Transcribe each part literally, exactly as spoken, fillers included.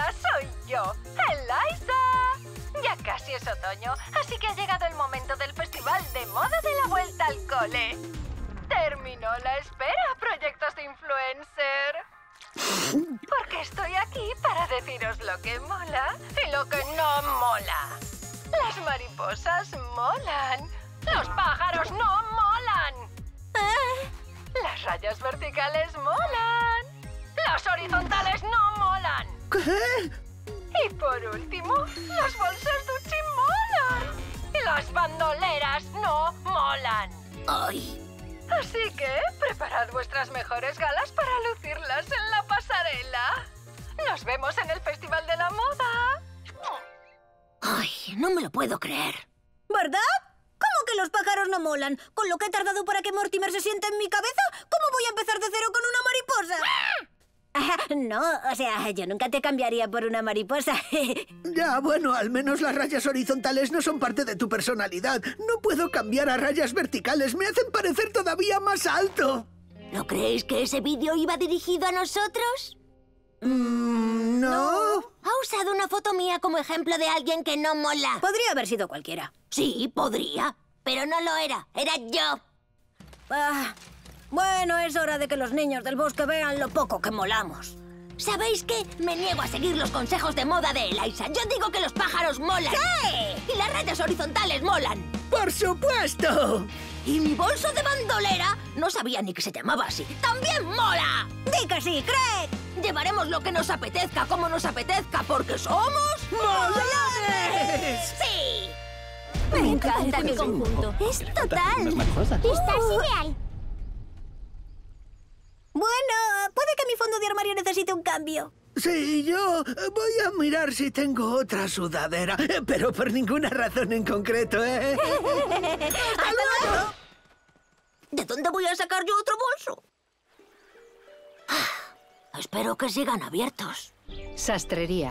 Hola, soy yo, Eliza. Ya casi es otoño, así que ha llegado el momento del Festival de Moda de la Vuelta al Cole. Terminó la espera, proyectos de influencer. Porque estoy aquí para deciros lo que mola y lo que no mola. Las mariposas molan. Los pájaros no molan. Las rayas verticales molan. Los horizontales no molan. ¿Qué? Y por último, los bolsos Gucci molan. Y las bandoleras no molan. ¡Ay! Así que preparad vuestras mejores galas para lucirlas en la pasarela. Nos vemos en el Festival de la Moda. ¡Ay! No me lo puedo creer. ¿Verdad? ¿Cómo que los pájaros no molan? Con lo que he tardado para que Mortimer se siente en mi cabeza, ¿cómo voy a empezar de cero con una mariposa? No, o sea, yo nunca te cambiaría por una mariposa. Ya, bueno, al menos las rayas horizontales no son parte de tu personalidad. No puedo cambiar a rayas verticales, me hacen parecer todavía más alto. ¿No creéis que ese vídeo iba dirigido a nosotros? Mm, no. Ha usado una foto mía como ejemplo de alguien que no mola. Podría haber sido cualquiera. Sí, podría, pero no lo era. Era yo. Ah, bueno, es hora de que los niños del bosque vean lo poco que molamos. ¿Sabéis qué? Me niego a seguir los consejos de moda de Eliza. Yo digo que los pájaros molan. ¿Qué? Y las rayas horizontales molan. ¡Por supuesto! Y mi bolso de bandolera, no sabía ni que se llamaba así, ¡también mola! ¡Di que sí, Craig! Llevaremos lo que nos apetezca como nos apetezca, porque somos... ¡Molones! ¡Sí! Me encanta mi conjunto. Es total. Estás ideal. Bueno, puede que mi fondo de armario necesite un cambio. Sí, yo voy a mirar si tengo otra sudadera, pero por ninguna razón en concreto, ¿eh? ¡Hasta luego! ¿De dónde voy a sacar yo otro bolso? Ah, espero que sigan abiertos. Sastrería.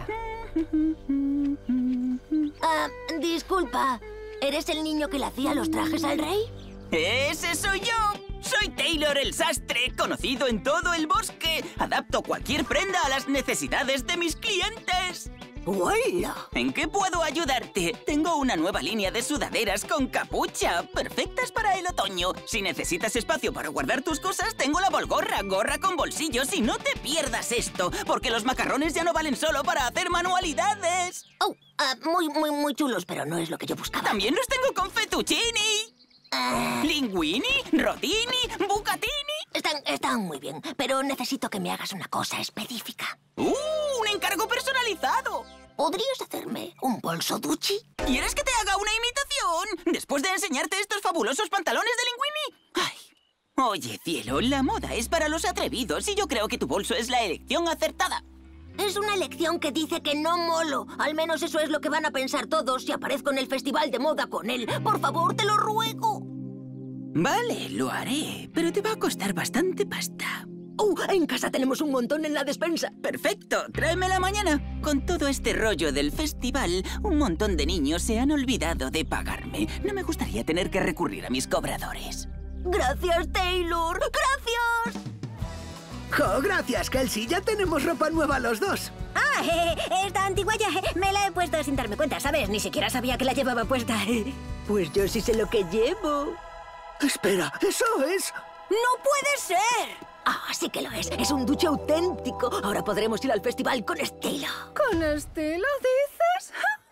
Ah, disculpa, ¿eres el niño que le hacía los trajes al rey? ¡Ese soy yo! Soy Taylor el sastre, conocido en todo el bosque. Adapto cualquier prenda a las necesidades de mis clientes. ¡Hola! ¿En qué puedo ayudarte? Tengo una nueva línea de sudaderas con capucha, perfectas para el otoño. Si necesitas espacio para guardar tus cosas, tengo la Volgorra, gorra con bolsillos. Y no te pierdas esto, porque los macarrones ya no valen solo para hacer manualidades. Oh, ah, muy, muy, muy chulos, pero no es lo que yo buscaba. También los tengo con fettuccini. Ah, Linguini, rotini, bucatini. están, están muy bien, pero necesito que me hagas una cosa específica. ¡Uh! ¡Un encargo personalizado! ¿Podrías hacerme un bolso Gucci? ¿Quieres que te haga una imitación? Después de enseñarte estos fabulosos pantalones de Linguini. ¡Ay! Oye, cielo, la moda es para los atrevidos y yo creo que tu bolso es la elección acertada. Es una lección que dice que no molo. Al menos eso es lo que van a pensar todos si aparezco en el festival de moda con él. Por favor, te lo ruego. Vale, lo haré, pero te va a costar bastante pasta. Oh, en casa tenemos un montón en la despensa. Perfecto, tráemela mañana. Con todo este rollo del festival, un montón de niños se han olvidado de pagarme. No me gustaría tener que recurrir a mis cobradores. Gracias, Taylor. ¡Gracias! ¡Jo, gracias, Kelsey! Ya tenemos ropa nueva los dos. Ah, eh, esta antigua ya eh, me la he puesto sin darme cuenta, ¿sabes? Ni siquiera sabía que la llevaba puesta. Pues yo sí sé lo que llevo. Espera, ¿eso es...? ¡No puede ser! Ah, sí que lo es. Es un duche auténtico. Ahora podremos ir al festival con estilo. ¿Con estilo, dices?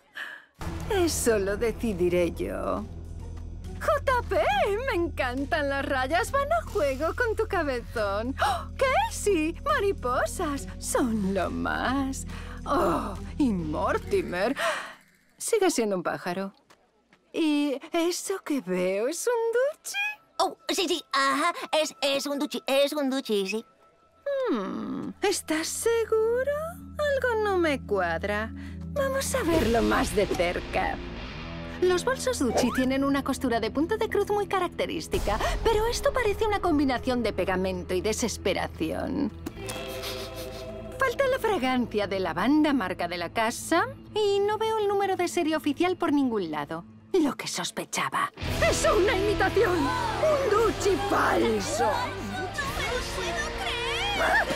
Eso lo decidiré yo. J P, me encantan las rayas. Van a juego con tu cabezón. ¡Oh, Kelsey! Mariposas. Son lo más. Oh, y Mortimer. Sigue siendo un pájaro. ¿Y eso que veo es un duchi? Oh, sí, sí. Ajá. Es, es un duchi. Es un duchi, sí. Hmm, ¿estás seguro? Algo no me cuadra. Vamos a verlo más de cerca. Los bolsos Gucci tienen una costura de punto de cruz muy característica, pero esto parece una combinación de pegamento y desesperación. Falta la fragancia de lavanda marca de la casa y no veo el número de serie oficial por ningún lado. Lo que sospechaba. ¡Es una imitación! ¡Un Gucci falso! ¡No me lo puedo creer!